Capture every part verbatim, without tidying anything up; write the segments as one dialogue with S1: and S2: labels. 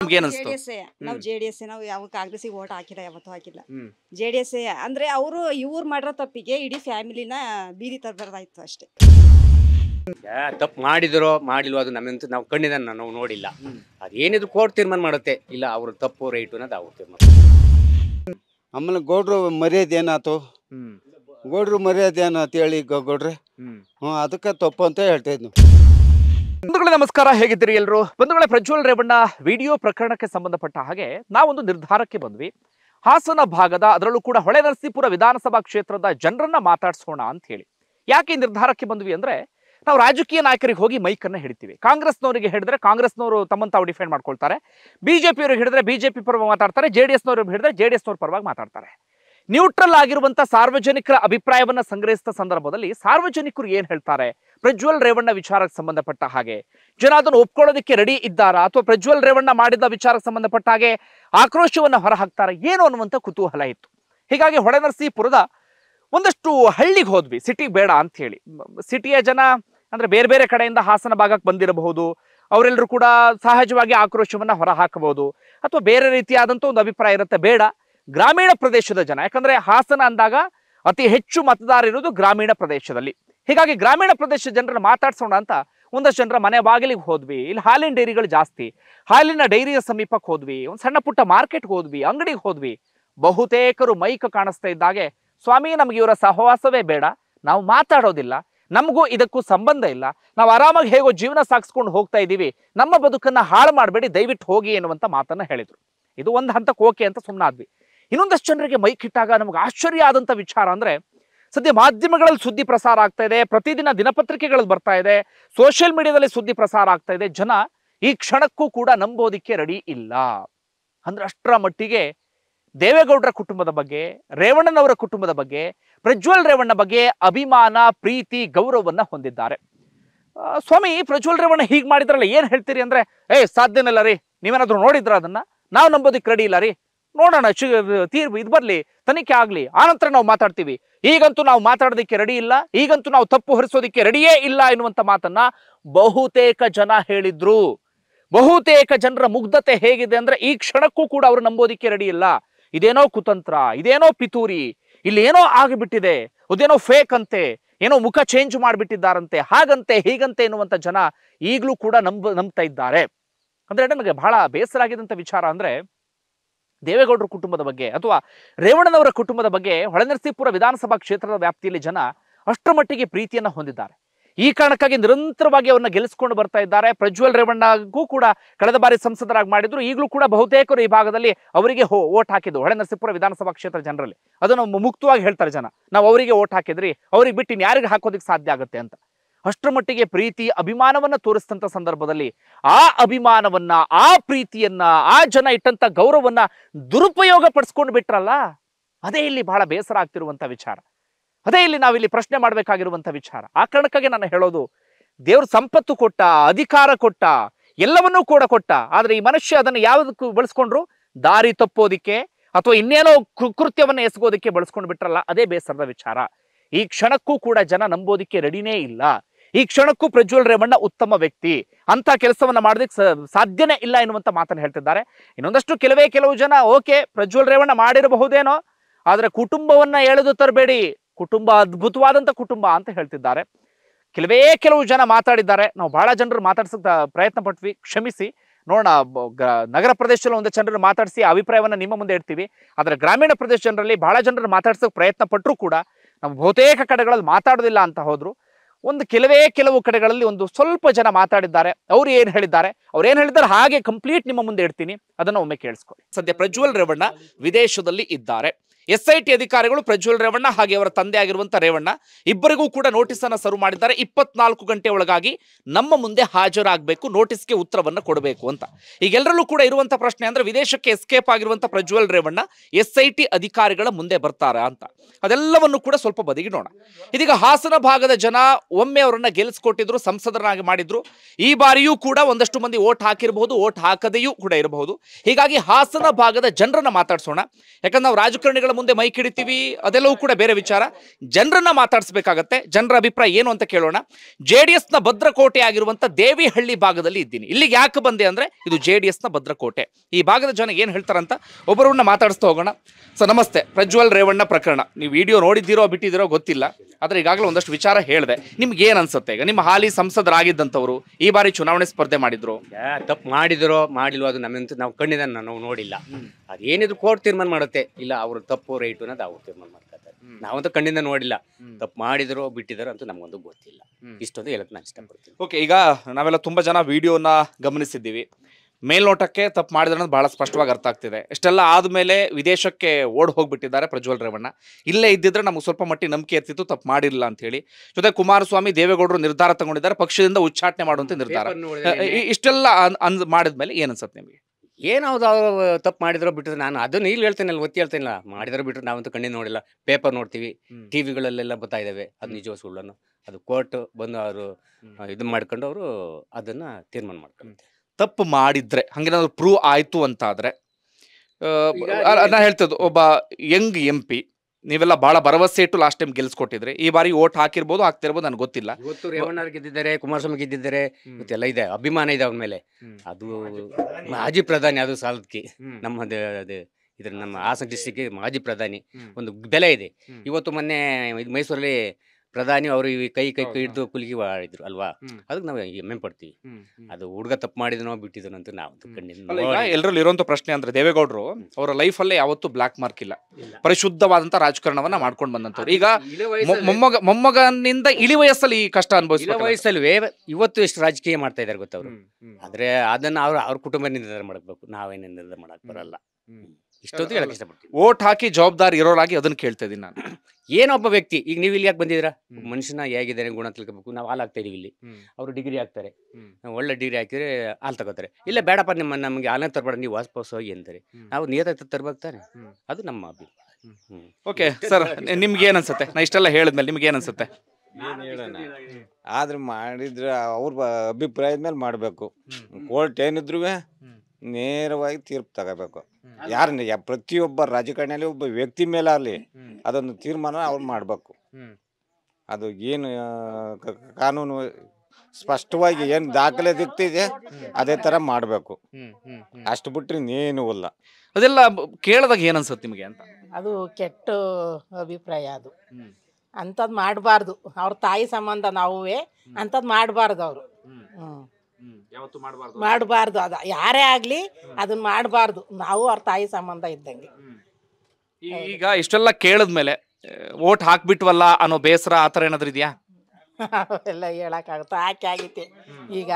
S1: ನಿಮ್ಗೆ ಏನು ಅನಿಸ್ತು?
S2: ಜೆಡಿಎಸ್ ನಾವು ಜೆಡಿಎಸ್ ನಾವು ಯಾವ ಕಾಂಗ್ರೆಸ್ಸಿಗೆ ವೋಟ್ ಹಾಕಿಲ್ಲ, ಯಾವತ್ತೂ ಹಾಕಿಲ್ಲ. ಜೆಡಿಎಸ್ ಅಂದ್ರೆ ಅವರು ಇವ್ರು ಮಾಡಿರೋ ತಪ್ಪಿಗೆ ಇಡೀ ಫ್ಯಾಮಿಲಿನ ಬೀದಿ ತರಬಾರ್ದಾಯ್ತು ಅಷ್ಟೇ.
S3: ತಪ್ಪು ಮಾಡಿದಿರೋ ಮಾಡಿಲ್ವೋ ಅದು ನಮ್ಮಂತ ನಾವು ಕಣ್ಣಿದ ನಾವು ನೋಡಿಲ್ಲ. ಅದೇನಿದ್ರು ಕೋರ್ಟ್ ತೀರ್ಮಾನ ಮಾಡುತ್ತೆ, ಇಲ್ಲ ಅವ್ರ ತಪ್ಪು ರೈಟು ಅನ್ನೋದು ಅವ್ರು ತೀರ್ಮಾನ.
S4: ಆಮೇಲೆ ಗೌಡ್ರು ಮರ್ಯಾದೆ ಏನಾಯ್ತು, ಗೌಡ್ರು ಮರ್ಯಾದೆ ಏನಾಯ್ತು ಹೇಳಿ ಗೌಡ್ರೆ. ಹ್ಞೂ ಅದಕ್ಕೆ ತಪ್ಪು ಅಂತ ಹೇಳ್ತಾ ಇದ್ನು.
S1: ಬಂಧುಗಳೇ ನಮಸ್ಕಾರ, ಹೇಗಿದ್ದೀರಿ ಎಲ್ಲರೂ? ಬಂಧುಗಳೇ, ಪ್ರಜ್ವಲ್ ರೇವಣ್ಣ ವಿಡಿಯೋ ಪ್ರಕರಣಕ್ಕೆ ಸಂಬಂಧಪಟ್ಟ ಹಾಗೆ ನಾವೊಂದು ನಿರ್ಧಾರಕ್ಕೆ ಬಂದ್ವಿ. ಹಾಸನ ಭಾಗದ, ಅದರಲ್ಲೂ ಕೂಡ ಹೊಳೆನರಸೀಪುರ ವಿಧಾನಸಭಾ ಕ್ಷೇತ್ರದ ಜನರನ್ನ ಮಾತಾಡ್ಸೋಣ ಅಂತ ಹೇಳಿ. ಯಾಕೆ ಈ ನಿರ್ಧಾರಕ್ಕೆ ಬಂದ್ವಿ ಅಂದ್ರೆ, ನಾವು ರಾಜಕೀಯ ನಾಯಕರಿಗೆ ಹೋಗಿ ಮೈಕನ್ನ ಹಿಡಿತೀವಿ. ಕಾಂಗ್ರೆಸ್ನವರಿಗೆ ಹಿಡಿದ್ರೆ ಕಾಂಗ್ರೆಸ್ನವರು ತಮ್ಮನ್ನು ತಾವು ಡಿಫೆಂಡ್ ಮಾಡ್ಕೊಳ್ತಾರೆ, ಬಿಜೆಪಿಯವ್ರಿಗೆ ಹಿಡಿದ್ರೆ ಬಿಜೆಪಿ ಪರವಾಗಿ ಮಾತಾಡ್ತಾರೆ, ಜೆ ಡಿ ಎಸ್ನವ್ರಿಗೆ ಹಿಡಿದ್ರೆ ಜೆ ಡಿ ಎಸ್ನವ್ರ ಪರವಾಗಿ ಮಾತಾಡ್ತಾರೆ. ನ್ಯೂಟ್ರಲ್ ಆಗಿರುವಂತ ಸಾರ್ವಜನಿಕರ ಅಭಿಪ್ರಾಯವನ್ನ ಸಂಗ್ರಹಿಸಿದ ಸಂದರ್ಭದಲ್ಲಿ ಸಾರ್ವಜನಿಕರು ಏನ್ ಹೇಳ್ತಾರೆ ಪ್ರಜ್ವಲ್ ರೇವಣ್ಣ ವಿಚಾರಕ್ಕೆ ಸಂಬಂಧಪಟ್ಟ ಹಾಗೆ, ಜನ ಅದನ್ನು ಒಪ್ಕೊಳ್ಳೋದಕ್ಕೆ ರೆಡಿ ಇದ್ದಾರಾ, ಅಥವಾ ಪ್ರಜ್ವಲ್ ರೇವಣ್ಣ ಮಾಡಿದ ವಿಚಾರಕ್ಕೆ ಸಂಬಂಧಪಟ್ಟ ಹಾಗೆ ಆಕ್ರೋಶವನ್ನ ಹೊರಹಾಕ್ತಾರೆ ಏನು ಅನ್ನುವಂಥ ಕುತೂಹಲ ಇತ್ತು. ಹೀಗಾಗಿ ಹೊಳೆನರಸೀಪುರದ ಒಂದಷ್ಟು ಹಳ್ಳಿಗೆ ಹೋದ್ವಿ, ಸಿಟಿ ಬೇಡ ಅಂತ ಹೇಳಿ. ಸಿಟಿಯ ಜನ ಅಂದ್ರೆ ಬೇರೆ ಬೇರೆ ಕಡೆಯಿಂದ ಹಾಸನ ಭಾಗಕ್ಕೆ ಬಂದಿರಬಹುದು, ಅವರೆಲ್ಲರೂ ಕೂಡ ಸಹಜವಾಗಿ ಆಕ್ರೋಶವನ್ನ ಹೊರಹಾಕಬಹುದು, ಅಥವಾ ಬೇರೆ ರೀತಿಯಾದಂಥ ಒಂದು ಅಭಿಪ್ರಾಯ ಇರುತ್ತೆ. ಬೇಡ, ಗ್ರಾಮೀಣ ಪ್ರದೇಶದ ಜನ, ಯಾಕಂದ್ರೆ ಹಾಸನ ಅಂದಾಗ ಅತಿ ಹೆಚ್ಚು ಮತದಾರ ಇರೋದು ಗ್ರಾಮೀಣ ಪ್ರದೇಶದಲ್ಲಿ. ಹೀಗಾಗಿ ಗ್ರಾಮೀಣ ಪ್ರದೇಶದ ಜನರನ್ನ ಮಾತಾಡ್ಸೋಣ ಅಂತ ಒಂದಷ್ಟು ಜನರ ಮನೆ ಬಾಗಿಲಿಗೆ ಹೋದ್ವಿ. ಇಲ್ಲಿ ಹಾಲಿನ ಡೈರಿಗಳು ಜಾಸ್ತಿ, ಹಾಲಿನ ಡೈರಿಯ ಸಮೀಪಕ್ಕೆ ಹೋದ್ವಿ, ಒಂದು ಸಣ್ಣ ಪುಟ್ಟ ಮಾರ್ಕೆಟ್ಗೆ ಹೋದ್ವಿ, ಅಂಗಡಿಗೆ ಹೋದ್ವಿ. ಬಹುತೇಕರು ಮೈಕ್ ಕಾಣಿಸ್ತಾ ಇದ್ದಾಗೆ, ಸ್ವಾಮಿ ನಮ್ಗೆ ಇವರ ಸಹವಾಸವೇ ಬೇಡ, ನಾವು ಮಾತಾಡೋದಿಲ್ಲ, ನಮಗೂ ಇದಕ್ಕೂ ಸಂಬಂಧ ಇಲ್ಲ, ನಾವು ಆರಾಮಾಗಿ ಹೇಗೋ ಜೀವನ ಸಾಗಿಸ್ಕೊಂಡು ಹೋಗ್ತಾ ಇದ್ದೀವಿ, ನಮ್ಮ ಬದುಕನ್ನ ಹಾಳು ಮಾಡಬೇಡಿ, ದಯವಿಟ್ಟು ಹೋಗಿ ಎನ್ನುವಂತ ಮಾತನ್ನ ಹೇಳಿದ್ರು. ಇದು ಒಂದು ಹಂತಕ್ಕೆ ಓಕೆ ಅಂತ ಸುಮ್ಮನಾದ್ವಿ. ಇನ್ನೊಂದಷ್ಟು ಜನರಿಗೆ ಮೈಕ್ ಇಟ್ಟಾಗ ನಮ್ಗೆ ಆಶ್ಚರ್ಯ ಆದಂತ ವಿಚಾರ ಅಂದ್ರೆ, ಸದ್ಯ ಮಾಧ್ಯಮಗಳಲ್ಲಿ ಸುದ್ದಿ ಪ್ರಸಾರ ಆಗ್ತಾ ಇದೆ, ಪ್ರತಿದಿನ ದಿನಪತ್ರಿಕೆಗಳಲ್ಲಿ ಬರ್ತಾ ಇದೆ, ಸೋಷಿಯಲ್ ಮೀಡಿಯಾದಲ್ಲಿ ಸುದ್ದಿ ಪ್ರಸಾರ ಆಗ್ತಾ ಇದೆ, ಜನ ಈ ಕ್ಷಣಕ್ಕೂ ಕೂಡ ನಂಬೋದಿಕ್ಕೆ ರೆಡಿ ಇಲ್ಲ. ಅಂದ್ರೆ ಅಷ್ಟರ ಮಟ್ಟಿಗೆ ದೇವೇಗೌಡರ ಕುಟುಂಬದ ಬಗ್ಗೆ, ರೇವಣ್ಣನವರ ಕುಟುಂಬದ ಬಗ್ಗೆ, ಪ್ರಜ್ವಲ್ ರೇವಣ್ಣ ಬಗ್ಗೆ ಅಭಿಮಾನ, ಪ್ರೀತಿ, ಗೌರವವನ್ನ ಹೊಂದಿದ್ದಾರೆ. ಸ್ವಾಮಿ ಪ್ರಜ್ವಲ್ ರೇವಣ್ಣ ಹೀಗೆ ಮಾಡಿದ್ರಲ್ಲ, ಏನ್ ಹೇಳ್ತೀರಿ ಅಂದ್ರೆ, ಏ ಸಾಧ್ಯನಿಲ್ಲ ರೀ, ನೀವೇನಾದ್ರೂ ನೋಡಿದ್ರ ಅದನ್ನ, ನಾವು ನಂಬೋದಿಕ್ಕೆ ರೆಡಿ ಇಲ್ಲ ರೀ, ನೋಡೋಣ ತೀರ್ಪು ಇದು ಬರ್ಲಿ, ತನಿಖೆ ಆಗ್ಲಿ, ಆನಂತರ ನಾವು ಮಾತಾಡ್ತೀವಿ, ಈಗಂತೂ ನಾವು ಮಾತಾಡೋದಕ್ಕೆ ರೆಡಿ ಇಲ್ಲ, ಈಗಂತೂ ನಾವು ತಪ್ಪು ಹೊರಿಸೋದಿಕ್ಕೆ ರೆಡಿಯೇ ಇಲ್ಲ ಎನ್ನುವಂತ ಮಾತನ್ನ ಬಹುತೇಕ ಜನ ಹೇಳಿದ್ರು. ಬಹುತೇಕ ಜನರ ಮುಗ್ಧತೆ ಹೇಗಿದೆ ಅಂದ್ರೆ, ಈ ಕ್ಷಣಕ್ಕೂ ಕೂಡ ಅವರು ನಂಬೋದಿಕ್ಕೆ ರೆಡಿ ಇಲ್ಲ. ಇದೇನೋ ಕುತಂತ್ರ, ಇದೇನೋ ಪಿತೂರಿ, ಇಲ್ಲಿ ಏನೋ ಆಗಿಬಿಟ್ಟಿದೆ, ಅದೇನೋ ಫೇಕ್ ಅಂತೆ, ಏನೋ ಮುಖ ಚೇಂಜ್ ಮಾಡಿಬಿಟ್ಟಿದ್ದಾರಂತೆ, ಹಾಗಂತೆ ಹೀಗಂತೆ ಎನ್ನುವಂತ ಜನ ಈಗಲೂ ಕೂಡ ನಂಬ ನಂಬ್ತಾ ಇದ್ದಾರೆ. ಅಂದ್ರೆ ನನಗೆ ಬಹಳ ಬೇಸರ ಆಗಿದಂತ ವಿಚಾರ ಅಂದ್ರೆ, ದೇವೇಗೌಡರ ಕುಟುಂಬದ ಬಗ್ಗೆ ಅಥವಾ ರೇವಣ್ಣನವರ ಕುಟುಂಬದ ಬಗ್ಗೆ ಹೊಳೆನರಸೀಪುರ ವಿಧಾನಸಭಾ ಕ್ಷೇತ್ರದ ವ್ಯಾಪ್ತಿಯಲ್ಲಿ ಜನ ಅಷ್ಟರ ಮಟ್ಟಿಗೆ ಪ್ರೀತಿಯನ್ನ ಹೊಂದಿದ್ದಾರೆ. ಈ ಕಾರಣಕ್ಕಾಗಿ ನಿರಂತರವಾಗಿ ಅವನ್ನ ಗೆಲ್ಲಿಸ್ಕೊಂಡು ಬರ್ತಾ ಇದ್ದಾರೆ. ಪ್ರಜ್ವಲ್ ರೇವಣ್ಣಗೂ ಕೂಡ ಕಳೆದ ಬಾರಿ ಸಂಸದರಾಗಿ ಮಾಡಿದ್ರು, ಈಗಲೂ ಕೂಡ ಬಹುತೇಕರು ಈ ಭಾಗದಲ್ಲಿ ಅವರಿಗೆ ಓಟ್ ಹಾಕಿದ್ರು. ಹೊಳೆನರಸೀಪುರ ವಿಧಾನಸಭಾ ಕ್ಷೇತ್ರ ಜನರಲ್ಲಿ ಅದನ್ನು ಮುಕ್ತವಾಗಿ ಹೇಳ್ತಾರೆ ಜನ, ನಾವು ಅವರಿಗೆ ಓಟ್ ಹಾಕಿದ್ರಿ, ಅವ್ರಿಗೆ ಬಿಟ್ಟು ಯಾರಿಗೆ ಹಾಕೋದಿಕ್ಕೆ ಸಾಧ್ಯ ಆಗುತ್ತೆ ಅಂತ. ಅಷ್ಟರ ಮಟ್ಟಿಗೆ ಪ್ರೀತಿ, ಅಭಿಮಾನವನ್ನ ತೋರಿಸಿದಂತ ಸಂದರ್ಭದಲ್ಲಿ ಆ ಅಭಿಮಾನವನ್ನ, ಆ ಪ್ರೀತಿಯನ್ನ, ಆ ಜನ ಇಟ್ಟಂತ ಗೌರವವನ್ನ ದುರುಪಯೋಗ ಪಡಿಸ್ಕೊಂಡು ಬಿಟ್ರಲ್ಲ, ಅದೇ ಇಲ್ಲಿ ಬಹಳ ಬೇಸರ ಆಗ್ತಿರುವಂತ ವಿಚಾರ. ಅದೇ ಇಲ್ಲಿ ನಾವಿಲ್ಲಿ ಪ್ರಶ್ನೆ ಮಾಡ್ಬೇಕಾಗಿರುವಂತ ವಿಚಾರ. ಆ ಕಾರಣಕ್ಕಾಗಿ ನಾನು ಹೇಳೋದು, ದೇವ್ರ ಸಂಪತ್ತು ಕೊಟ್ಟ, ಅಧಿಕಾರ ಕೊಟ್ಟ, ಎಲ್ಲವನ್ನೂ ಕೂಡ ಕೊಟ್ಟ, ಆದ್ರೆ ಈ ಮನುಷ್ಯ ಅದನ್ನು ಯಾವುದಕ್ಕೂ ಬಳಸ್ಕೊಂಡ್ರು, ದಾರಿ ತಪ್ಪೋದಿಕ್ಕೆ ಅಥವಾ ಇನ್ನೇನೋ ಕೃತ್ಯವನ್ನ ಎಸಗೋದಿಕ್ಕೆ ಬಳಸ್ಕೊಂಡು ಬಿಟ್ರಲ್ಲ, ಅದೇ ಬೇಸರದ ವಿಚಾರ. ಈ ಕ್ಷಣಕ್ಕೂ ಕೂಡ ಜನ ನಂಬೋದಿಕ್ಕೆ ರೆಡಿನೇ ಇಲ್ಲ. ಈ ಕ್ಷಣಕ್ಕೂ ಪ್ರಜ್ವಲ್ ರೇವಣ್ಣ ಉತ್ತಮ ವ್ಯಕ್ತಿ, ಅಂತ ಕೆಲಸವನ್ನ ಮಾಡೋದಕ್ಕೆ ಸಾಧ್ಯನೇ ಇಲ್ಲ ಎನ್ನುವಂತ ಮಾತನ್ನು ಹೇಳ್ತಿದ್ದಾರೆ. ಇನ್ನೊಂದಷ್ಟು ಕೆಲವೇ ಕೆಲವು ಜನ ಓಕೆ ಪ್ರಜ್ವಲ್ ರೇವಣ್ಣ ಮಾಡಿರಬಹುದೇನೋ, ಆದ್ರೆ ಕುಟುಂಬವನ್ನ ಎಳೆದು ತರಬೇಡಿ, ಕುಟುಂಬ ಅದ್ಭುತವಾದಂತ ಕುಟುಂಬ ಅಂತ ಹೇಳ್ತಿದ್ದಾರೆ. ಕೆಲವೇ ಕೆಲವು ಜನ ಮಾತಾಡಿದ್ದಾರೆ, ನಾವು ಬಹಳ ಜನರು ಮಾತಾಡ್ಸಕ್ ಪ್ರಯತ್ನ ಪಟ್ವಿ, ಕ್ಷಮಿಸಿ. ನೋಡೋಣ, ನಗರ ಪ್ರದೇಶದಲ್ಲಿ ಒಂದು ಜನರು ಮಾತಾಡಿಸಿ ಅಭಿಪ್ರಾಯವನ್ನ ನಿಮ್ಮ ಮುಂದೆ ಇಡ್ತೀವಿ. ಆದ್ರೆ ಗ್ರಾಮೀಣ ಪ್ರದೇಶ ಜನರಲ್ಲಿ ಬಹಳ ಜನರು ಮಾತಾಡ್ಸಕ್ ಪ್ರಯತ್ನ ಪಟ್ಟರು ಕೂಡ ನಾವು ಬಹುತೇಕ ಕಡೆಗಳಲ್ಲಿ ಮಾತಾಡೋದಿಲ್ಲ ಅಂತ ಹೋದ್ರು. ಒಂದು ಕೆಲವೇ ಕೆಲವು ಕಡೆಗಳಲ್ಲಿ ಒಂದು ಸ್ವಲ್ಪ ಜನ ಮಾತಾಡಿದ್ದಾರೆ. ಅವ್ರು ಏನ್ ಹೇಳಿದ್ದಾರೆ, ಅವ್ರು ಏನ್ ಹೇಳಿದ್ದಾರೆ ಹಾಗೆ ಕಂಪ್ಲೀಟ್ ನಿಮ್ಮ ಮುಂದೆ ಇಡ್ತೀನಿ, ಅದನ್ನ ಒಮ್ಮೆ ಕೇಳಿಸ್ಕೊಳ್ಳಿ. ಸದ್ಯ ಪ್ರಜ್ವಲ್ ರೇವಣ್ಣ ವಿದೇಶದಲ್ಲಿ ಇದ್ದಾರೆ. ಎಸ್ ಐ ಟಿ ಅಧಿಕಾರಿಗಳು ಪ್ರಜ್ವಲ್ ರೇವಣ್ಣ ಹಾಗೆ ಅವರ ತಂದೆ ಆಗಿರುವಂತ ರೇವಣ್ಣ ಇಬ್ಬರಿಗೂ ಕೂಡ ನೋಟಿಸ್ ಅನ್ನ ಸರ್ವ್ ಮಾಡಿದ್ದಾರೆ. ಇಪ್ಪತ್ನಾಲ್ಕು ಗಂಟೆ ಒಳಗಾಗಿ ನಮ್ಮ ಮುಂದೆ ಹಾಜರಾಗಬೇಕು, ನೋಟಿಸ್ಗೆ ಉತ್ತರವನ್ನ ಕೊಡಬೇಕು ಅಂತ. ಈಗ ಎಲ್ಲರಲ್ಲೂ ಕೂಡ ಇರುವಂತ ಪ್ರಶ್ನೆ ಅಂದ್ರೆ, ವಿದೇಶಕ್ಕೆ ಎಸ್ಕೇಪ್ ಆಗಿರುವಂತ Prajwal Revanna S I T ಅಧಿಕಾರಿಗಳ ಮುಂದೆ ಬರ್ತಾರ ಅಂತ. ಅದೆಲ್ಲವನ್ನು ಕೂಡ ಸ್ವಲ್ಪ ಬದಿಗಿಡೋಣ. ಇದೀಗ ಹಾಸನ ಭಾಗದ ಜನ ಒಮ್ಮೆ ಅವರನ್ನ ಗೆಲ್ಲಿಸ್ಕೊಟ್ಟಿದ್ರು, ಸಂಸದರನ್ನಾಗಿ ಮಾಡಿದ್ರು. ಈ ಬಾರಿಯೂ ಕೂಡ ಒಂದಷ್ಟು ಮಂದಿ ಓಟ್ ಹಾಕಿರಬಹುದು, ಓಟ್ ಹಾಕದೆಯೂ ಕೂಡ ಇರಬಹುದು. ಹೀಗಾಗಿ ಹಾಸನ ಭಾಗದ ಜನರನ್ನ ಮಾತಾಡ್ಸೋಣ. ಯಾಕಂದ್ರೆ ನಾವು ರಾಜಕಾರಣಿಗಳ ಮುಂದೆ ಮೈಕ್ ಹಿಡಿತೀವಿ ಅದೆಲ್ಲವೂ ಕೂಡ ಬೇರೆ ವಿಚಾರ. ಜನರನ್ನ ಮಾತಾಡಿಸ್ಬೇಕಾಗತ್ತೆ. ಜನರ ಅಭಿಪ್ರಾಯ ಏನು ಅಂತ ಕೇಳೋಣ. ಜೆ ಡಿ ಎಸ್ ನ ಭದ್ರಕೋಟೆ ಆಗಿರುವಂತ ದೇವಿಹಳ್ಳಿ ಭಾಗದಲ್ಲಿ ಇದ್ದೀನಿ. ಇಲ್ಲಿಗೆ ಯಾಕೆ ಬಂದೆ ಅಂದ್ರೆ ಇದು ಜೆ ಡಿ ಎಸ್ ನ ಭದ್ರಕೋಟೆ. ಈ ಭಾಗದ ಜನ ಏನ್ ಹೇಳ್ತಾರಂತ ಒಬ್ಬರನ್ನ ಮಾತಾಡಿಸ್ತಾ ಹೋಗೋಣ. ಸರ್ ನಮಸ್ತೆ. ಪ್ರಜ್ವಲ್ ರೇವಣ್ಣ ಪ್ರಕರಣ ನೀವು ವಿಡಿಯೋ ನೋಡಿದ್ದೀರೋ ಬಿಟ್ಟಿದ್ದೀರೋ ಗೊತ್ತಿಲ್ಲ, ಆದ್ರೆ ಈಗಾಗಲೇ ಒಂದಷ್ಟು ವಿಚಾರ ಹೇಳಿದೆ. ನಿಮ್ಗೆ ಏನ್ ಅನ್ಸುತ್ತೆ? ಈಗ ನಿಮ್ಮ ಹಾಲಿ ಸಂಸದರಾಗಿದ್ದಂಥವ್ರು ಈ ಬಾರಿ ಚುನಾವಣೆ ಸ್ಪರ್ಧೆ ಮಾಡಿದ್ರು,
S3: ತಪ್ಪು ಮಾಡಿದಿರೋ ಮಾಡಿಲ್ವೋ ಅದು ನಮ್ಮಂತ ನಾವು ಕಣ್ಣಿದ ನಾವು ನೋಡಿಲ್ಲ. ಅದೇನಿದ್ರು ಕೋರ್ಟ್ ತೀರ್ಮಾನ ಮಾಡುತ್ತೆ. ಇಲ್ಲ ಅವ್ರ ತಪ್ಪು ರೈಟು ಅನ್ನೋದು ಅವ್ರು ತೀರ್ಮಾನ ಮಾಡ್ತಾರೆ. ನಾವಂತೂ ಕಣ್ಣಿಂದ ನೋಡಿಲ್ಲ. ತಪ್ಪು ಮಾಡಿದಿರೋ ಬಿಟ್ಟಿದಾರೋ ಅಂತೂ ನಮಗೊಂದು ಗೊತ್ತಿಲ್ಲ. ಇಷ್ಟೊಂದು ಹೇಳಕ್ ನಾನು ಇಷ್ಟಪಡ್ತೀನಿ.
S1: ಓಕೆ, ಈಗ ನಾವೆಲ್ಲ ತುಂಬಾ ಜನ ವಿಡಿಯೋನ ಗಮನಿಸಿದ್ದೀವಿ. ಮೇಲ್ನೋಟಕ್ಕೆ ತಪ್ಪು ಮಾಡಿದ್ರೆ ಅನ್ನೋದು ಬಹಳ ಸ್ಪಷ್ಟವಾಗಿ ಅರ್ಥ ಆಗ್ತಿದೆ. ಇಷ್ಟೆಲ್ಲ ಆದ್ಮೇಲೆ ವಿದೇಶಕ್ಕೆ ಓಡ್ ಹೋಗ್ಬಿಟ್ಟಿದ್ದಾರೆ ಪ್ರಜ್ವಲ್ ರೇವಣ್ಣ. ಇಲ್ಲೇ ಇದ್ದಿದ್ರೆ ನಮ್ಗೆ ಸ್ವಲ್ಪ ಮಟ್ಟಿಗೆ ನಂಬಿಕೆ ಇರ್ತಿತ್ತು ತಪ್ಪು ಮಾಡಿರಲಿಲ್ಲ ಅಂತ ಹೇಳಿ. ಜೊತೆ ಕುಮಾರಸ್ವಾಮಿ ದೇವೇಗೌಡರು ನಿರ್ಧಾರ ತಗೊಂಡಿದ್ದಾರೆ, ಪಕ್ಷದಿಂದ ಉಚ್ಚಾಟನೆ ಮಾಡುವಂತ ನಿರ್ಧಾರ. ಇಷ್ಟೆಲ್ಲ ಅನ್ ಮಾಡಿದ್ಮೇಲೆ ಏನ್ ಅನ್ಸುತ್ತೆ ನಿಮಗೆ?
S3: ಏನಾದ್ರು ಅವ್ರು ತಪ್ಪು ಮಾಡಿದ್ರೋ ಬಿಟ್ಟಿದ್ರು ನಾನು ಅದನ್ನು ಇಲ್ಲಿ ಹೇಳ್ತೇನಲ್ಲ, ಒತ್ತಿ ಹೇಳ್ತೇನಿಲ್ಲ. ಮಾಡಿದ್ರೋ ಬಿಟ್ಟರು ನಾವಂತೂ ಕಣ್ಣಿನ ನೋಡಿಲ್ಲ. ಪೇಪರ್ ನೋಡ್ತೀವಿ, ಟಿವಿಗಳಲ್ಲೆಲ್ಲ ಬರ್ತಾ ಇದ್ದಾವೆ. ಅದು ನಿಜವೋ ಸುಳ್ಳನ್ನು ಅದು ಕೋರ್ಟ್ ಬಂದು ಅವರು ಇದು ಮಾಡ್ಕೊಂಡು ಅವರು ಅದನ್ನ ತೀರ್ಮಾನ ಮಾಡ್ಕೊಂಡು
S1: ತಪ್ಪು ಮಾಡಿದ್ರೆ ಹಂಗೇನಾದ್ರು ಪ್ರೂವ್ ಆಯ್ತು ಅಂತ ಆದ್ರೆ ನಾ ಹೇಳ್ತದ್ದು ಒಬ್ಬ ಯಂಗ್ ಎಂ ಪಿ ನೀವೆಲ್ಲ ಬಹಳ ಭರವಸೆ ಇಟ್ಟು ಲಾಸ್ಟ್ ಟೈಮ್ ಗೆಲ್ಸ್ಕೊಟ್ಟಿದ್ರೆ ಈ ಬಾರಿ ಓಟ್ ಹಾಕಿರ್ಬೋದು ಹಾಕ್ತಿರ್ಬೋದು ನನಗೆ ಗೊತ್ತಿಲ್ಲ.
S3: ಇವತ್ತು ರೇವಣ್ಣ ಗೆದ್ದಿದ್ದಾರೆ, ಕುಮಾರಸ್ವಾಮಿ ಗೆದ್ದಿದ್ದಾರೆ, ಇವತ್ತೆಲ್ಲ ಇದೆ, ಅಭಿಮಾನ ಇದೆ ಅವ್ರ ಮೇಲೆ. ಅದು ಮಾಜಿ ಪ್ರಧಾನಿ, ಅದು ಸಾಲದ್ಕಿ ನಮ್ಮ ಅದೇ ಇದ್ರ ನಮ್ಮ ಹಾಸನ ಡಿಸ್ಟಿಕ್ಗೆ ಮಾಜಿ ಪ್ರಧಾನಿ ಒಂದು ಬೆಲೆ ಇದೆ. ಇವತ್ತು ಮೊನ್ನೆ ಮೈಸೂರಲ್ಲಿ ಪ್ರಧಾನಿ ಅವರು ಕೈ ಕೈ ಕೈ ಹಿಡಿದು ಕುಲಿಗೆ ಮಾಡಿದ್ರು ಅಲ್ವಾ, ಅದಕ್ಕೆ ನಾವು ಹೆಮ್ಮೆ ಪಡ್ತೀವಿ. ಅದು ಹುಡುಗ ತಪ್ಪು ಮಾಡಿದನೋ ಬಿಟ್ಟಿದನೋ ಅಂತ ನಾವು ಕಣ್ಣಿಂದ.
S1: ಎಲ್ಲರಲ್ಲಿ ಇರುವಂತ ಪ್ರಶ್ನೆ ಅಂದ್ರೆ ದೇವೇಗೌಡರು ಅವರ ಲೈಫ್ ಅಲ್ಲೇ ಯಾವತ್ತೂ ಬ್ಲಾಕ್ ಮಾರ್ಕ್ ಇಲ್ಲ, ಪರಿಶುದ್ಧವಾದಂತ ರಾಜಕಾರಣವನ್ನ ಮಾಡ್ಕೊಂಡು ಬಂದಂತವ್ರು. ಈಗ ಮೊಮ್ಮಗ ಮೊಮ್ಮಗನಿಂದ ಇಳಿ ವಯಸ್ಸಲ್ಲಿ ಈ ಕಷ್ಟ ಅನುಭವಿಸಿದ
S3: ವಯಸ್ಸಲ್ಲಿ ಇವತ್ತು ಎಷ್ಟು ರಾಜಕೀಯ ಮಾಡ್ತಾ ಇದಾರೆ ಗೊತ್ತವ್ರು. ಆದ್ರೆ ಅದನ್ನ ಅವ್ರ ಅವ್ರ ಕುಟುಂಬ ನಿರ್ಧಾರ ಮಾಡಬೇಕು, ನಾವೇನೇ ನಿರ್ಧಾರ ಮಾಡಕ್ ಬರಲ್ಲ. ಇಷ್ಟೊತ್ತು ಹೇಳಕ್ ಇಷ್ಟಪಡ್ತೀನಿ.
S1: ಓಟ್ ಹಾಕಿ ಜವಾಬ್ದಾರಿ ಇರೋರಾಗಿ ಅದನ್ನ ಕೇಳ್ತಾ ಇದೀನಿ ನಾನು.
S3: ಏನೊಬ್ಬ ವ್ಯಕ್ತಿ ಈಗ ನೀವು ಇಲ್ಲಿ ಯಾಕೆ ಬಂದಿದ್ದೀರಾ, ಮನುಷ್ಯನ ಹೇಗಿದ್ದಾರೆ ಗುಣ ತಿಳ್ಕೋಬೇಕು. ನಾವು ಹಾಲು ಹಾಕ್ತಾ ಇದೀವಿ ಇಲ್ಲಿ, ಅವರು ಡಿಗ್ರಿ ಹಾಕ್ತಾರೆ, ಒಳ್ಳೆ ಡಿಗ್ರಿ ಹಾಕಿದ್ರೆ ಹಾಲು ತಗೋತಾರೆ. ಇಲ್ಲ ಬೇಡಪ್ಪ ನಿಮ್ಮ ನಮ್ಗೆ ಹಾಲನ್ನ ತರಬೇಡ ನೀವು ವಾಪಸ್ ಹೋಗಿ ಅಂತಾರೆ. ನಾವು ನಿಯತ ತರ್ಬೇಕು ತಾನೆ, ಅದು ನಮ್ಮ ಅಭಿಪ್ರಾಯ.
S1: ಓಕೆ ಸರ್, ನಿಮ್ಗೆ ಏನ್ ಅನ್ಸುತ್ತೆ? ನಾ ಇಷ್ಟೆಲ್ಲ ಹೇಳಿದ್ಮೇಲೆ ನಿಮ್ಗೆ ಏನ್ ಅನ್ಸುತ್ತೆ?
S5: ಏನ್ ಹೇಳೋಣ, ಆದ್ರೆ ಮಾಡಿದ್ರೆ ಅವ್ರ ಅಭಿಪ್ರಾಯದ ಮೇಲೆ ಮಾಡ್ಬೇಕು. ಕೋರ್ಟ್ ಏನಿದ್ರು ನೇರವಾಗಿ ತೀರ್ಪು ತಗೋಬೇಕು. ಯಾರನ್ನ ಪ್ರತಿಯೊಬ್ಬ ರಾಜಕಾರಣಿಯಲ್ಲಿ ಒಬ್ಬ ವ್ಯಕ್ತಿ ಮೇಲೆ ಆಗಲಿ ಅದೊಂದು ತೀರ್ಮಾನ ಅವ್ರು ಮಾಡಬೇಕು. ಅದು ಏನು ಕಾನೂನು ಸ್ಪಷ್ಟವಾಗಿ ಏನು ದಾಖಲೆ ದಿಕ್ತಿದೆ ಅದೇ ತರ ಮಾಡಬೇಕು. ಅಷ್ಟು ಬಿಟ್ರೆ ಇನ್ನೇನು ಇಲ್ಲ.
S1: ಅದೆಲ್ಲ ಕೇಳಿದಾಗ ಏನ್ ಅನ್ಸುತ್ತೆ ನಿಮಗೆ ಅಂತ?
S6: ಅದು ಕೆಟ್ಟ ಅಭಿಪ್ರಾಯ. ಅದು ಅಂಥದ್ದು ಮಾಡಬಾರ್ದು. ಅವ್ರ ತಾಯಿ ಸಂಬಂಧ ನಾವುವೇ ಅಂಥದ್ದು ಮಾಡಬಾರ್ದು. ಅವರು ಹ್ಮ್ ಮಾಡಬಾರ್ದು. ಅದ ಯಾರೇ ಆಗ್ಲಿ ಅದನ್ನ ಮಾಡಬಾರ್ದು. ನಾವು ಅವ್ರ ತಾಯಿ ಸಂಬಂಧ ಇದ್ದಂಗೆ.
S1: ಈಗ ಇಷ್ಟೆಲ್ಲ ಕೇಳಿದ್ಮೇಲೆ ಓಟ್ ಹಾಕ್ಬಿಟ್ವಲ್ಲ ಅನ್ನೋ ಬೇಸರ ಆತರ ಏನಾದ್ರು ಇದೆಯಾ?
S6: ಎಲ್ಲ ಹೇಳಕ್ಕಾಗುತ್ತೆ, ಹಾಕಿ ಆಗೈತೆ ಈಗ.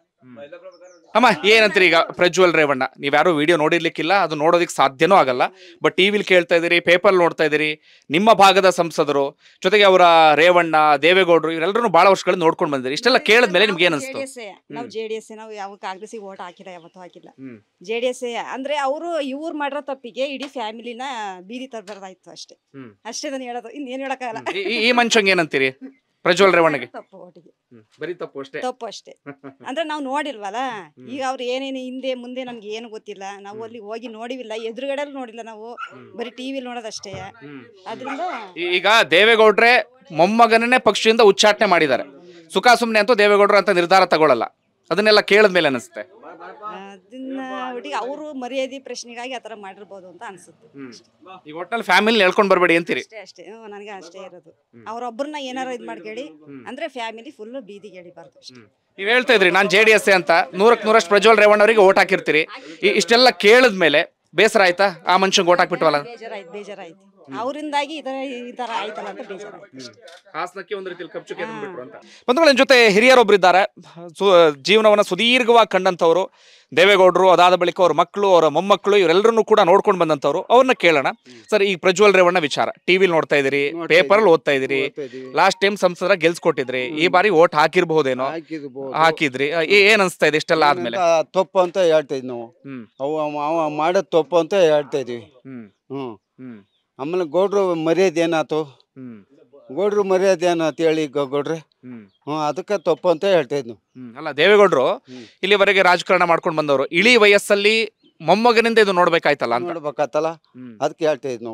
S1: ಅಮ್ಮ ಏನಂತೀರಿ? ಈಗ ಪ್ರಜ್ವಲ್ ರೇವಣ್ಣ ನೀವ್ಯಾರು ವಿಡಿಯೋ ನೋಡಿರ್ಲಿಕ್ಕಿಲ್ಲ, ಅದು ನೋಡೋದಕ್ಕೆ ಸಾಧ್ಯನೂ ಆಗಲ್ಲ. ಬಟ್ ಟಿವಿಲಿ ಕೇಳ್ತಾ ಇದೀರಿ, ಪೇಪರ್ ನೋಡ್ತಾ ಇದೀರಿ, ನಿಮ್ಮ ಭಾಗದ ಸಂಸದರು ಜೊತೆಗೆ ಅವರ ರೇವಣ್ಣ ದೇವೇಗೌಡರು ಇವರೆಲ್ಲರೂ ಬಹಳ ವರ್ಷಗಳಿಂದ ನೋಡ್ಕೊಂಡು ಬಂದಿರಿ. ಇಷ್ಟೆಲ್ಲ ಕೇಳಿದ್ಮೇಲೆ ನಿಮ್ಗೆ ಏನ್ ಅನಿಸ್ತು?
S2: ನಾವು ಜೆ ಡಿ ಎಸ್ ನಾವು ಯಾವ ಕಾಂಗ್ರೆಸ್ಸಿಗೆ ಓಟ್ ಹಾಕಿಲ್ಲ, ಯಾವತ್ತೂ ಹಾಕಿಲ್ಲ. ಜೆ ಡಿ ಎಸ್ ಅಂದ್ರೆ ಅವರು ಇವ್ರು ಮಾಡಿರೋ ತಪ್ಪಿಗೆ ಇಡೀ ಫ್ಯಾಮಿಲಿನ ಬೀದಿ ತರಬಾರ್ದಾಯ್ತು ಅಷ್ಟೇ. ಅಷ್ಟೇ ನಾನು ಹೇಳೋದು, ಇನ್ನೇನು ಹೇಳಕ್ಕಾಗಲ್ಲ.
S1: ಈ ಮನುಷ್ಯಂಗೆ ಏನಂತೀರಿ? ಪ್ರಜ್ವಲ್ ರೇವಣ್ಣಗೆ
S2: ತಪ್ಪು ಓಟಿಗೆ
S1: ಬರೀ ತಪ್ಪು ಅಷ್ಟೇ,
S2: ತಪ್ಪು ಅಷ್ಟೇ. ಅಂದ್ರೆ ನಾವು ನೋಡಿಲ್ವಲ್ಲ. ಈಗ ಅವ್ರು ಏನೇನು ಹಿಂದೆ ಮುಂದೆ ನಮ್ಗೆ ಏನು ಗೊತ್ತಿಲ್ಲ. ನಾವು ಅಲ್ಲಿ ಹೋಗಿ ನೋಡಿವಿಲ್ಲ, ಎದುರುಗಡೆ ನೋಡಿಲ್ಲ, ನಾವು ಬರೀ ಟಿವಿಲಿ ನೋಡೋದಷ್ಟೇ. ಅದ್ರಿಂದ
S1: ಈಗ ದೇವೇಗೌಡ್ರೆ ಮೊಮ್ಮಗನನ್ನೇ ಪಕ್ಷದಿಂದ ಉಚ್ಚಾಟನೆ ಮಾಡಿದ್ದಾರೆ. ಸುಖ ಸುಮ್ನೆ ಅಂತೂ ದೇವೇಗೌಡರು ಅಂತ ನಿರ್ಧಾರ ತಗೊಳ್ಳಲ್ಲ. ಅದನ್ನೆಲ್ಲ ಕೇಳಿದ್ಮೇಲೆ ಅನಿಸುತ್ತೆ.
S2: ಅದನ್ನ ಒಟ್ಟಿಗೆ ಅವರು ಮರ್ಯಾದೆ ಪ್ರಶ್ನೆಗಾಗಿ ಆತರ ಮಾಡಿರ್ಬೋದು ಅಂತ ಅನ್ಸುತ್ತೆ.
S1: ಈಗ ಒಟ್ಟಲ್ಲಿ ಫ್ಯಾಮಿಲಿ ಹೇಳ್ಕೊಂಡ್ ಬರ್ಬೇಡಿ ಅಂತೀರಿ?
S2: ಅಷ್ಟೇ ಅಷ್ಟೇ ನನಗೆ ಅಷ್ಟೇ ಇರೋದು. ಅವ್ರೊಬ್ಬರನ್ನ ಏನಾರ ಇದ್ ಮಾಡ್ಕೇಳಿ ಅಂದ್ರೆ ಫ್ಯಾಮಿಲಿ ಫುಲ್ ಬೀದಿಗೆ ಎಳಿಬಾರ್ದು ಅಷ್ಟೇ.
S1: ನೀವ್ ಹೇಳ್ತಾ ಇದ್ರಿ ನಾನ್ ಜೆ ಡಿ ಎಸ್ ಅಂತ, ನೂರಕ್ ನೂರಷ್ಟು ಪ್ರಜ್ವಲ್ ರೇವಣ್ಣ ಅವರಿಗೆ ಓಟ್ ಹಾಕಿರ್ತೀರಿ. ಇಷ್ಟೆಲ್ಲ ಕೇಳಿದ್ಮೇಲೆ ಬೇಸರ ಆಯ್ತಾ? ಆ ಮನುಷ್ಯಂಗೆ ಓಟ್ ಹಾಕ್ಬಿಟ್ವಲ್ಲ?
S2: ಬೇಜಾರಾಯ್ತು ಬೇಜಾರಾಯ್ತು ಅವರಿಂದಾಗಿ ಈ ತರ ಈ ತರ ಆಯ್ತಲ್ಲ ಅಂತ ಬೇಜಾರಾಯ್ತು.
S1: ಹಾಸನಕ್ಕೆ ಒಂದು ರೀತಿಯಲ್ಲಿ ಕಪ್ಚುಗೆ ತಂದ್ಬಿಟ್ರು ಅಂತ. ಬಂಧುಗಳ ಜೊತೆ ಹಿರಿಯರೊಬ್ಬರಿದ್ದಾರೆ, ಜೀವನವನ್ನ ಸುದೀರ್ಘವಾಗಿ ಕಂಡಂತವ್ರು ದೇವೇಗೌಡರು. ಅದಾದ ಬಳಿಕ ಅವ್ರ ಮಕ್ಕಳು, ಅವರ ಮೊಮ್ಮಕ್ಕಳು ಇವರೆಲ್ಲರನ್ನು ಕೂಡ ನೋಡ್ಕೊಂಡು ಬಂದಂತವ್ರು. ಅವ್ರನ್ನ ಕೇಳೋಣ. ಸರ್, ಈ ಪ್ರಜ್ವಲ್ ರೇವಣ್ಣ ವಿಚಾರ ಟಿವಿಲಿ ನೋಡ್ತಾ ಇದೀರಿ, ಪೇಪರ್ ಅಲ್ಲಿ ಓದ್ತಾ ಇದೀರಿ. ಲಾಸ್ಟ್ ಟೈಮ್ ಸಂಸದರ ಗೆಲ್ಸ್ಕೊಟ್ಟಿದ್ರಿ, ಈ ಬಾರಿ ಓಟ್ ಹಾಕಿರ್ಬಹುದೇನೋ, ಹಾಕಿದ್ರಿ. ಏನ್ ಅನ್ಸ್ತಾ ಇದೆ ಇಷ್ಟೆಲ್ಲ ಆದ್ಮೇಲೆ?
S4: ತಪ್ಪು ಅಂತ ಹೇಳ್ತಾ ಇದ್ವಿ ನಾವು. ಅವ ಮಾಡೋದ್ ತಪ್ಪು ಅಂತ ಹೇಳ್ತಾ ಇದೀವಿ. ಹ್ಮ್ ಆಮೇಲೆ ಗೌಡ್ರು ಮರ್ಯಾದೆ ಏನಾಯ್ತು, ಗೌಡ್ರು ಮರ್ಯಾದೆ ಏನಾಯ್ತು ಹೇಳಿ ಗೌಡ್ರೆ. ಹ್ಮ್ ಅದಕ್ಕೆ ತಪ್ಪು ಅಂತ ಹೇಳ್ತಾ ಇದ್ವಿ.
S1: ಅಲ್ಲ, ದೇವೇಗೌಡರು ಇಲ್ಲಿವರೆಗೆ ರಾಜಕಾರಣ ಮಾಡ್ಕೊಂಡು ಬಂದವರು, ಇಳಿ ವಯಸ್ಸಲ್ಲಿ ಮೊಮ್ಮಗನಿಂದ ಇದು ನೋಡ್ಬೇಕಾಯ್ತಲ್ಲ,
S4: ನೋಡ್ಬೇಕಾಯ್ತಲ್ಲ, ಅದಕ್ಕೆ ಹೇಳ್ತಾ ಇದ್ ನಾವು.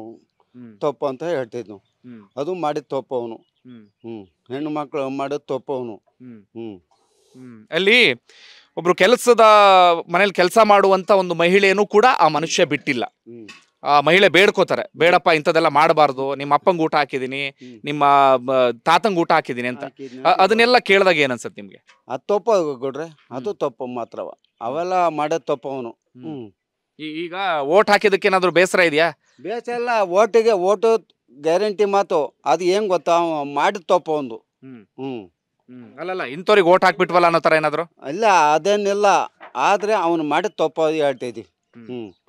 S4: ತಪ್ಪು ಅಂತ ಹೇಳ್ತಿದ್ನು. ಅದು ಮಾಡಿದ ತಪ್ಪು ಅವನು. ಹ್ಮ್ ಹೆಣ್ಣು ಮಕ್ಕಳು ಮಾಡೋದು ತಪ್ಪು ಅವನು. ಹ್ಮ್
S1: ಅಲ್ಲಿ ಒಬ್ರು ಕೆಲಸದ ಮನೇಲಿ ಕೆಲಸ ಮಾಡುವಂತ ಒಂದು ಮಹಿಳೆಯನ್ನು ಕೂಡ ಆ ಮನುಷ್ಯ ಬಿಟ್ಟಿಲ್ಲ.
S4: ಹ್ಮ್
S1: ಆ ಮಹಿಳೆ ಬೇಡ್ಕೋತಾರೆ, ಬೇಡಪ್ಪ ಇಂಥದ್ದೆಲ್ಲ ಮಾಡಬಾರ್ದು, ನಿಮ್ಮ ಅಪ್ಪಂಗೆ ಊಟ ಹಾಕಿದೀನಿ, ನಿಮ್ಮ ತಾತಂಗ್ ಊಟ ಹಾಕಿದೀನಿ ಅಂತ. ಅ- ಅದನ್ನೆಲ್ಲ ಕೇಳಿದಾಗ ಏನ್ ಅನ್ಸತ್ ನಿಮ್ಗೆ?
S4: ಅದು ತಪ್ಪು ಕೊಡ್ರೆ, ಅದು ತಪ್ಪು ಮಾತ್ರವ. ಅವೆಲ್ಲ ಮಾಡೋದು ತಪ್ಪು ಅವನು. ಹ್ಮ್
S1: ಈ- ಈಗ ಓಟ್ ಹಾಕಿದಕ್ಕೆ ಏನಾದ್ರು ಬೇಸರ ಇದೆಯಾ?
S4: ಬೇಸಲ್ಲ, ಓಟಿಗೆ ಓಟು ಗ್ಯಾರಂಟಿ ಮಾತು. ಅದು ಏನ್ ಗೊತ್ತಾ, ಅವ ಮಾಡಿದ ತಪ್ಪು ಒಂದು. ಹ್ಮ್
S1: ಅಲ್ಲಲ್ಲ, ಇಂಥವ್ರಿಗೆ ಓಟ್ ಹಾಕ್ಬಿಟ್ವಲ್ಲ ಅನ್ನೋ ತರ ಏನಾದ್ರು?
S4: ಇಲ್ಲ ಅದೇನಿಲ್ಲ, ಆದ್ರೆ ಅವನು ಮಾಡಿದ ತಪ್ಪು ಅದು ಹೇಳ್ತಾ ಇದೀವಿ. ಹ್ಮ್